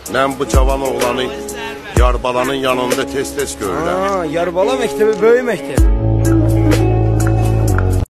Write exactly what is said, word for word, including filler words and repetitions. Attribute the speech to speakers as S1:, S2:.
S1: Mən bu cavan oğlanı Yarbalanın yanında tez-tez görürəm.
S2: Aa, Yarbala məktebi böyük məktəb.